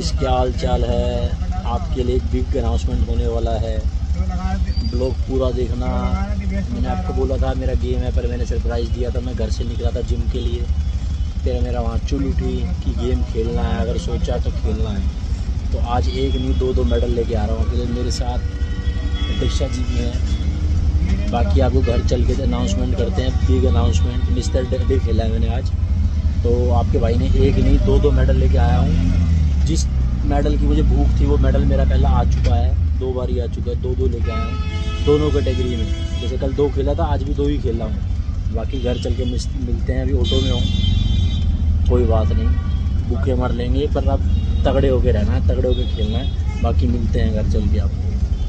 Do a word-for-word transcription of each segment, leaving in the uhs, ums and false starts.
Guys, क्या हाल चाल है। आपके लिए एक बिग अनाउंसमेंट होने वाला है, ब्लॉग पूरा देखना। मैंने आपको बोला था मेरा गेम है, पर मैंने सरप्राइज़ दिया था। मैं घर से निकला था जिम के लिए, फिर मेरा वहाँ चुल उठी कि गेम खेलना है, अगर सोचा तो खेलना है। तो आज एक नहीं दो दो मेडल लेके आ रहा हूँ। फिर मेरे साथ प्रतीक्षा जी भी हैं। बाकी आपको घर चल के अनाउंसमेंट करते हैं, बिग अनाउंसमेंट। मिस्टर डे खेला है मैंने आज, तो आपके भाई ने एक नहीं दो दो मेडल लेके आया हूँ। जिस मेडल की मुझे भूख थी वो मेडल मेरा पहला आ चुका है, दो बार ही आ चुका है। दो दो लेके आया हूँ दोनों कैटेगरी में। जैसे कल दो खेला था, आज भी दो ही खेल रहा हूँ। बाकी घर चल के मिलते हैं। अभी ऑटो में हूँ, कोई बात नहीं, भूखे मर लेंगे, पर अब तगड़े होके रहना है, तगड़े होके खेलना है। बाकी मिलते हैं घर चल के आपको।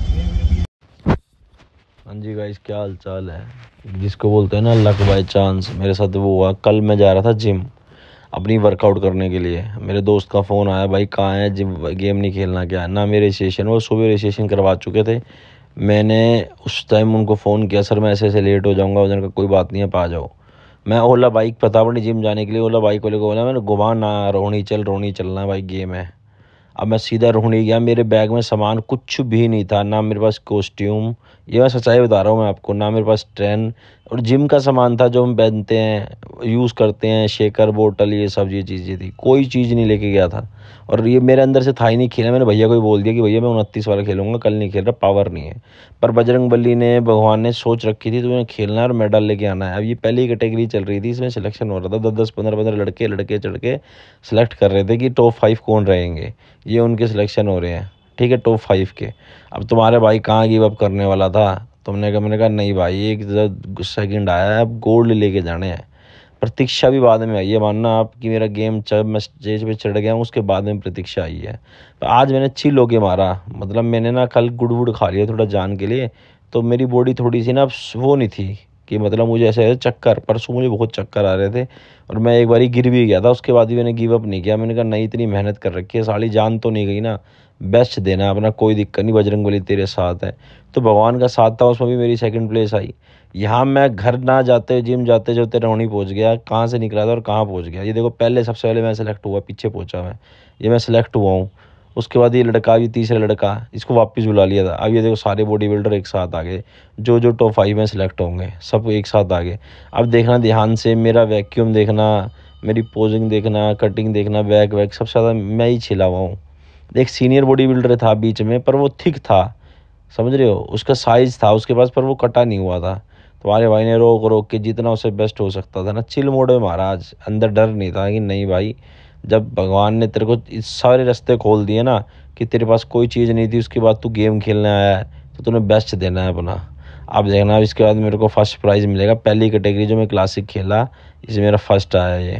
हाँ जी गाइस, क्या हाल चाल है। जिसको बोलते हैं ना लक बाय चांस, मेरे साथ वो हुआ। कल मैं जा रहा था जिम अपनी वर्कआउट करने के लिए। मेरे दोस्त का फ़ोन आया, भाई कहाँ है, जिम गेम नहीं खेलना क्या। ना मेरे रजिस्ट्रेशन, वो सुबह रजिस्ट्रेशन करवा चुके थे। मैंने उस टाइम उनको फ़ोन किया, सर मैं ऐसे ऐसे लेट हो जाऊँगा। उधर का कोई बात नहीं है, आप आ जाओ। मैं ओला बाइक पता पड़ी जिम जाने के लिए, ओला बाइक वाले को बोला मैंने, घुमा ना, रोहनी चल, रोहनी चलना भाई, गेम है। अब मैं सीधा रोहनी गया। मेरे बैग में सामान कुछ भी नहीं था, ना मेरे पास कॉस्ट्यूम, ये मैं सच्चाई बता रहा हूँ मैं आपको, ना मेरे पास ट्रेन। और जिम का सामान था जो हम पहनते हैं, यूज़ करते हैं, शेकर बोतल, ये सब ये चीज़ें थी। कोई चीज़ नहीं लेके गया था। और ये मेरे अंदर से था ही नहीं खेलना। मैंने भैया को ही बोल दिया कि भैया मैं उनतीस वाला खेलूंगा, कल नहीं खेल रहा, पावर नहीं है। पर बजरंग बली ने, भगवान ने सोच रखी थी तुम्हें खेलना है और मेडल लेके आना है। अब ये पहली कैटेगरी चल रही थी, इसमें सिलेक्शन हो रहा था। दस दस पंद्रह पंद्रह लड़के लड़के चढ़ के सिलेक्ट कर रहे थे कि टॉप फाइव कौन रहेंगे। ये उनके सिलेक्शन हो रहे हैं, ठीक है, टॉप फाइव के। अब तुम्हारे भाई कहाँ गिव अप करने वाला था। तुमने कहा, मैंने कहा नहीं भाई, एक सेकंड आया है, अब गोल्ड लेके जाने हैं। प्रतीक्षा भी बाद में आई है, मानना आप कि मेरा गेम जब मैं स्टेज पे चढ़ गया हूँ उसके बाद में प्रतीक्षा आई है। तो आज मैंने चिल होके मारा। मतलब मैंने ना कल गुड़ वुड़ खा लिया थोड़ा जान के लिए, तो मेरी बॉडी थोड़ी सी ना वो नहीं थी कि मतलब मुझे ऐसे चक्कर, परसों मुझे बहुत चक्कर आ रहे थे और मैं एक बारी गिर भी गया था। उसके बाद भी मैंने गिव अप नहीं किया। मैंने कहा नहीं, इतनी मेहनत कर रखी है, साली जान तो नहीं गई ना, बेस्ट देना अपना, कोई दिक्कत नहीं, बजरंग बली तेरे साथ है। तो भगवान का साथ था, उसमें भी मेरी सेकंड प्लेस आई। यहाँ मैं घर ना जाते जिम जाते जाते रोहनी पहुँच गया। कहाँ से निकला था और कहाँ पहुँच गया, ये देखो। पहले सबसे पहले मैं सेलेक्ट हुआ, पीछे पहुँचा मैं, ये मैं सेलेक्ट हुआ हूँ। उसके बाद ये लड़का, ये तीसरा लड़का, इसको वापस बुला लिया था। अब ये देखो सारे बॉडी बिल्डर एक साथ आ गए, जो जो टॉप फाइव में सेलेक्ट होंगे सब एक साथ आ गए। अब देखना ध्यान से, मेरा वैक्यूम देखना, मेरी पोजिंग देखना, कटिंग देखना, बैक वैक सबसे ज़्यादा मैं ही छिला हुआ हूँ। एक सीनियर बॉडी बिल्डर था बीच में, पर वो थिक था, समझ रहे हो, उसका साइज़ था उसके पास, पर वो कटा नहीं हुआ था। तुम्हारे भाई ने रोक रोक के जितना उसे बेस्ट हो सकता था ना, चिल मोड में मारा आज। अंदर डर नहीं था कि नहीं भाई, जब भगवान ने तेरे को इस सारे रास्ते खोल दिए ना कि तेरे पास कोई चीज़ नहीं थी, उसके बाद तू गेम खेलने आया है, तो तूने बेस्ट देना है अपना। आप देखना, इसके बाद मेरे को फर्स्ट प्राइज़ मिलेगा। पहली कैटेगरी जो मैं क्लासिक खेला, इसमें मेरा फर्स्ट आया ये,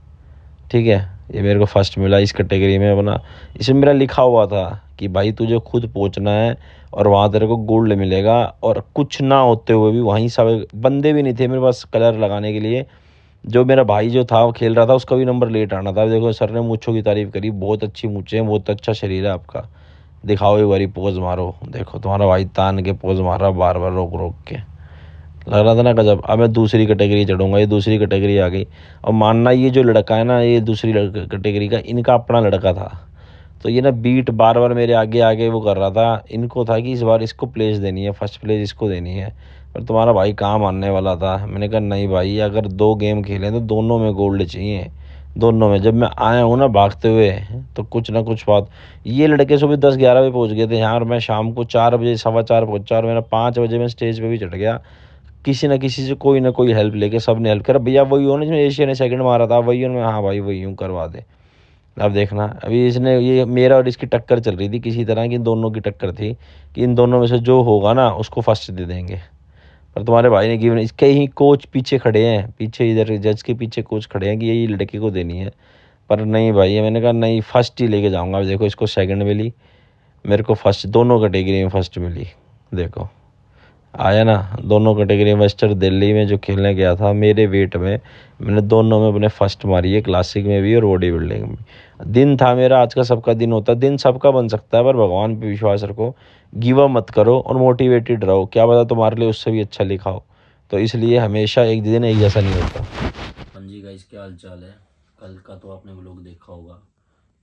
ठीक है, ये मेरे को फर्स्ट मिला इस कैटेगरी में अपना। इसमें मेरा लिखा हुआ था कि भाई तुझे खुद पहुंचना है और वहाँ तेरे को गोल्ड मिलेगा। और कुछ ना होते हुए भी वहीं सब बंदे भी नहीं थे मेरे पास कलर लगाने के लिए। जो मेरा भाई जो था वो खेल रहा था, उसका भी नंबर लेट आना था। देखो सर ने मूँछों की तारीफ़ करी, बहुत अच्छी मूँछें हैं, बहुत अच्छा शरीर है आपका, दिखाओ एक बारी पोज मारो। देखो तुम्हारा भाई तान के पोज मार रहा, बार बार रोक रोक के, लग रहा था ना गजब। अब मैं दूसरी कैटेगरी चढ़ूंगा, ये दूसरी कैटेगरी आ गई। और मानना ये जो लड़का है ना, ये दूसरी कैटेगरी का, इनका अपना लड़का था। तो ये ना बीट बार बार मेरे आगे आगे वो कर रहा था। इनको था कि इस बार इसको प्लेस देनी है, फर्स्ट प्लेस इसको देनी है। पर तुम्हारा भाई कहाँ मानने वाला था। मैंने कहा नहीं भाई, अगर दो गेम खेलें तो दोनों में गोल्ड चाहिए, दोनों में। जब मैं आया हूँ ना भागते हुए, तो कुछ ना कुछ बात। ये लड़के सुबह दस ग्यारह बजे पहुँच गए थे यहाँ, और मैं शाम को चार बजे सवा चार पहुँचा, और मेरा पाँच बजे मैं स्टेज पे भी चढ़ गया। किसी ना किसी से कोई ना कोई हेल्प लेके सब ने हेल्प करा। भैया वही हो ना जिसमें एशिया ने सेकंड मारा था, वही हो ना। हाँ भाई वही हूँ, करवा दे। अब देखना, अभी इसने, ये मेरा और इसकी टक्कर चल रही थी किसी तरह की, इन दोनों की टक्कर थी कि इन दोनों में से जो होगा ना उसको फर्स्ट दे देंगे। पर तुम्हारे भाई ने गिवन, इसके ही कोच पीछे खड़े हैं, पीछे इधर जज के पीछे कोच खड़े हैं कि यही लड़के को देनी है। पर नहीं भाई, मैंने कहा नहीं, फर्स्ट ही लेके जाऊँगा। अब देखो इसको सेकेंड मिली, मेरे को फर्स्ट, दोनों कैटेगरी में फर्स्ट मिली। देखो आया ना, दोनों कैटेगरी में। वेस्टर दिल्ली में जो खेलने गया था मेरे वेट में, मैंने दोनों में अपने फर्स्ट मारी है, क्लासिक में भी और बॉडी बिल्डिंग में भी। दिन था मेरा आज का, सबका दिन होता है, दिन सबका बन सकता है, पर भगवान पे विश्वास रखो, गिव अप मत करो और मोटिवेटेड रहो। क्या पता तुम्हारे लिए उससे भी अच्छा लिखा हो। तो इसलिए हमेशा एक दिन एक जैसा नहीं होता। हाँ जी गाइस, क्या हाल चाल है। कल का तो आपने व्लॉग देखा होगा,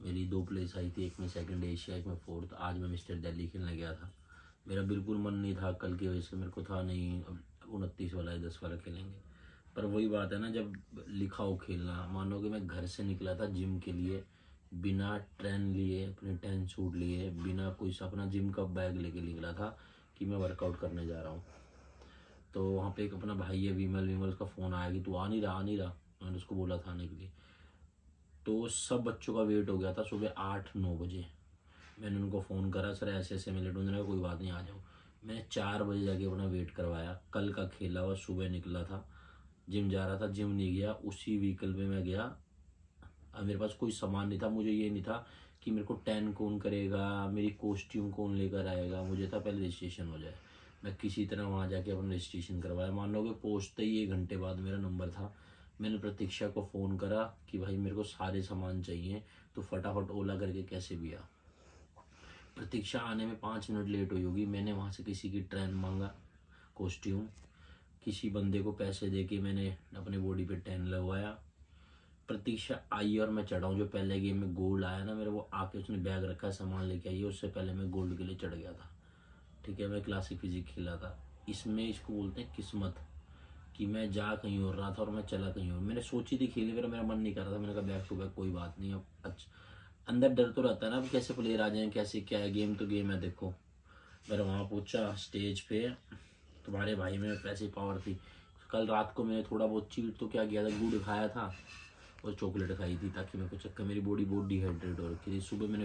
मेरी दो प्लेस आई थी, एक में सेकंड एशिया, एक में फोर्थ। आज मैं मिस्टर दिल्ली खेलने गया था। मेरा बिल्कुल मन नहीं था कल की वजह से, मेरे को था नहीं अब उनतीस वाला है, दस वाला खेलेंगे। पर वही बात है ना, जब लिखा हो खेलना। मानो कि मैं घर से निकला था जिम के लिए, बिना ट्रेन लिए, अपने टेन सूट लिए, बिना कोई अपना जिम का बैग लेके निकला था कि मैं वर्कआउट करने जा रहा हूँ। तो वहाँ पे एक अपना भाई है विमल, विमल उसका फ़ोन आया कि तू आ नहीं रहा आ नहीं रहा मैंने उसको बोला था आने के लिए। तो सब बच्चों का वेट हो गया था सुबह आठ नौ बजे। मैंने उनको फ़ोन करा, सर ऐसे ऐसे मैं लेट हूँ, कोई बात नहीं आ जाओ। मैंने चार बजे जाके अपना वेट करवाया। कल का खेला हुआ, सुबह निकला था, जिम जा रहा था, जिम नहीं गया, उसी व्हीकल पे मैं गया। अब मेरे पास कोई सामान नहीं था, मुझे ये नहीं था कि मेरे को टैन कौन करेगा, मेरी कॉस्ट्यूम कौन लेकर आएगा। मुझे था पहले रजिस्ट्रेशन हो जाए। मैं किसी तरह वहाँ जाके अपना रजिस्ट्रेशन करवाया। मान लो कि पहुँचते ही एक घंटे बाद मेरा नंबर था। मैंने प्रतीक्षा को फ़ोन करा कि भाई मेरे को सारे सामान चाहिए, तो फटाफट ओला करके कैसे भी आ। प्रतीक्षा आने में पाँच मिनट लेट हुई होगी। मैंने वहाँ से किसी की ट्रेन मांगा, कॉस्ट्यूम, किसी बंदे को पैसे दे के मैंने अपने बॉडी पे टैन लगवाया। प्रतीक्षा आई और मैं चढ़ा हूँ। जो पहले गेम में गोल्ड आया ना मेरे, वो आके उसने बैग रखा, सामान लेके आई है, उससे पहले मैं गोल्ड के लिए चढ़ गया था। ठीक है, मैं क्लासिक फिजिक खेला था। इसमें इसको बोलते हैं किस्मत, कि मैं जा कहीं और रहा था और मैं चला कहीं और। मैंने सोची थी खेलने, मेरा मेरा मन नहीं कर रहा था। मैंने कहा बैक टू बैक कोई बात नहीं। अब अच्छा, अंदर डर तो रहता है ना, अब कैसे प्लेयर आ जाए, कैसे क्या है। गेम तो गेम है। देखो मेरा वहाँ पूछा स्टेज पे, तुम्हारे भाई में पैसे पावर थी। कल रात को मैंने थोड़ा बहुत चीट तो क्या किया था, गुड़ खाया था और चॉकलेट खाई थी, ताकि मेरे को चक्कर, मेरी बॉडी बहुत डिहाइड्रेट हो रखी थी। सुबह मैंने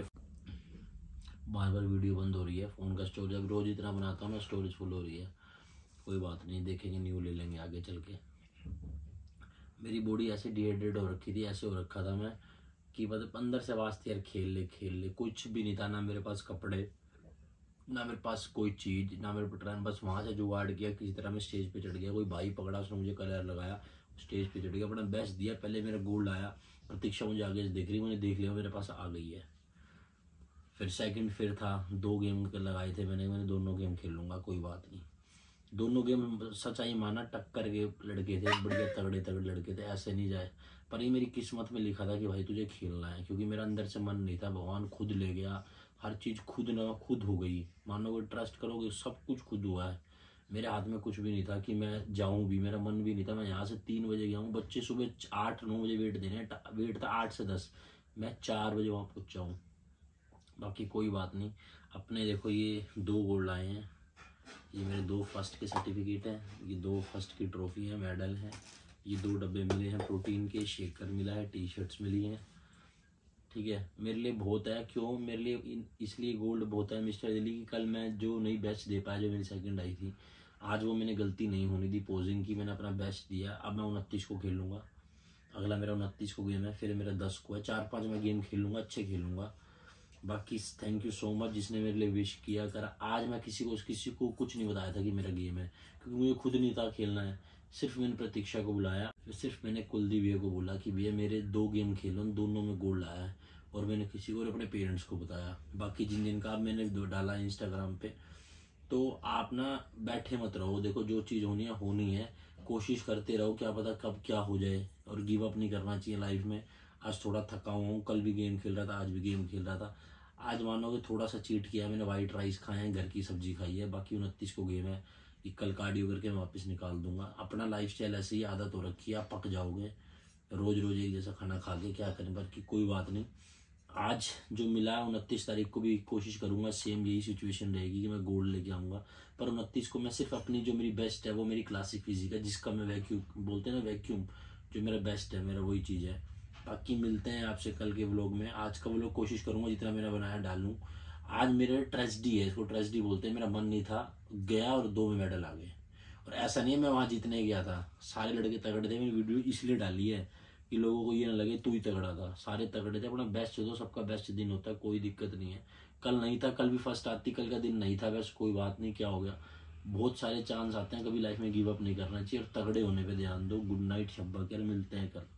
बार बार वीडियो बंद हो रही है, फ़ोन का स्टोरेज अब रोज़ इतना बनाता हूँ मैं, स्टोरेज फुल हो रही है। कोई बात नहीं, देखेंगे, न्यू ले लेंगे आगे चल के। मेरी बॉडी ऐसे डिहाइड्रेट हो रखी थी, ऐसे हो रखा था मैं कि मतलब अंदर से आवाज़ थी यार खेल ले खेल ले। कुछ भी नहीं था, ना मेरे पास कपड़े, ना मेरे पास कोई चीज़, ना मेरे पर ट्रेन। बस वहाँ से जुगाड़ किया, किसी तरह मैं स्टेज पे चढ़ गया। कोई भाई पकड़ा, उसने मुझे कलर लगाया, स्टेज पे चढ़ गया, अपना बेस्ट दिया। पहले मेरा गोल्ड आया, प्रतीक्षा मुझे आगे से देख रही, मैंने देख लिया मेरे पास आ गई है। फिर सेकंड फिर था, दो गेम लगाए थे मैंने मैंने दोनों गेम खेल लूँगा, कोई बात नहीं। दोनों गेम सच्चाई माना टक्कर के लड़के थे, बढ़िया तगड़े तगड़े लड़के थे, ऐसे नहीं जाए। पर ये मेरी किस्मत में लिखा था कि भाई तुझे खेलना है, क्योंकि मेरा अंदर से मन नहीं था। भगवान खुद ले गया, हर चीज़ खुद ना खुद हो गई। मानोगे, ट्रस्ट करोगे, सब कुछ खुद हुआ है। मेरे हाथ में कुछ भी नहीं था कि मैं जाऊं भी, मेरा मन भी नहीं था। मैं यहाँ से तीन बजे गया हूँ, बच्चे सुबह आठ नौ बजे वेट देने, वेट था आठ से दस, मैं चार बजे वहाँ पहुँचा हूँ। बाकी कोई बात नहीं। अपने देखो ये दो गोल्ड आए हैं, ये मेरे दो फर्स्ट के सर्टिफिकेट हैं, ये दो फर्स्ट की ट्रॉफी है, मेडल है, ये दो डब्बे मिले हैं प्रोटीन के, शेकर मिला है, टी शर्ट्स मिली हैं। ठीक है, मेरे लिए बहुत है। क्यों मेरे लिए इसलिए गोल्ड बहुत है मिस्टर दिल्ली की, कल मैं जो नहीं बेस्ट दे पाया, जो मेरी सेकंड आई थी, आज वो मैंने गलती नहीं होनी दी पोजिंग की, मैंने अपना बेस्ट दिया। अब मैं उनतीस को खेलूँगा, अगला मेरा उनतीस को गेम है, फिर मेरा दस को है। चार पाँच मैं गेम खेलूँगा, अच्छे खेलूँगा। बाकी थैंक यू सो मच जिसने मेरे लिए विश किया करा। आज मैं किसी को किसी को कुछ नहीं बताया था कि मेरा गेम है, क्योंकि मुझे खुद नहीं था खेलना है। सिर्फ मैंने प्रतीक्षा को बुलाया, सिर्फ मैंने कुलदीप भैया को बोला कि भैया मेरे दो गेम खेलो, दोनों में गोल्ड आया है, और मैंने किसी को और अपने पेरेंट्स को बताया। बाकी जिन जिन का मैंने डाला इंस्टाग्राम पे, तो आप ना बैठे मत रहो। देखो जो चीज़ होनी है होनी है, कोशिश करते रहो, क्या पता कब क्या हो जाए। और गिव अप नहीं करना चाहिए लाइफ में। आज थोड़ा थका हुआ हूँ, कल भी गेम खेल रहा था, आज भी गेम खेल रहा था। आज मानोगे थोड़ा सा चीट किया है मैंने, वाइट राइस खाए हैं, घर की सब्जी खाई है। बाकी उनतीस को गेम है, कि कल कार्डियो करके मैं वापस निकाल दूंगा। अपना लाइफ स्टाइल ऐसे ही आदत हो रखी है, आप पक जाओगे रोज रोज एक जैसा खाना खा के, क्या करें। बाकी कोई बात नहीं, आज जो मिला है उनतीस तारीख को भी कोशिश करूंगा, सेम यही सिचुएशन रहेगी कि मैं गोल्ड लेके आऊँगा। पर उनतीस को मैं सिर्फ अपनी जो मेरी बेस्ट है, वो मेरी क्लासिक फिजिक है, जिसका मैं वैक्यूम बोलते हैं ना, वैक्यूम जो मेरा बेस्ट है, मेरा वही चीज़ है। बाकी मिलते हैं आपसे कल के व्लॉग में। आज का व्लॉग कोशिश करूंगा जितना मैंने बनाया डालूं। आज मेरा ट्रेजेडी है, इसको ट्रेजेडी बोलते हैं। मेरा मन नहीं था, गया और दो में मेडल आ गए। और ऐसा नहीं है मैं वहाँ जीतने गया था, सारे लड़के तगड़े थे। मैंने वीडियो इसलिए डाली है कि लोगों को ये ना लगे तू ही तगड़ा था, सारे तगड़े थे। अपना बेस्ट दो, सबका बेस्ट दिन होता है, कोई दिक्कत नहीं है। कल नहीं था, कल भी फर्स्ट आती, कल का दिन नहीं था, बस कोई बात नहीं, क्या हो गया। बहुत सारे चांस आते हैं, कभी लाइफ में गिव अप नहीं करना चाहिए और तगड़े होने पे ध्यान दो। गुड नाइट शब्बा, क्या मिलते हैं कल।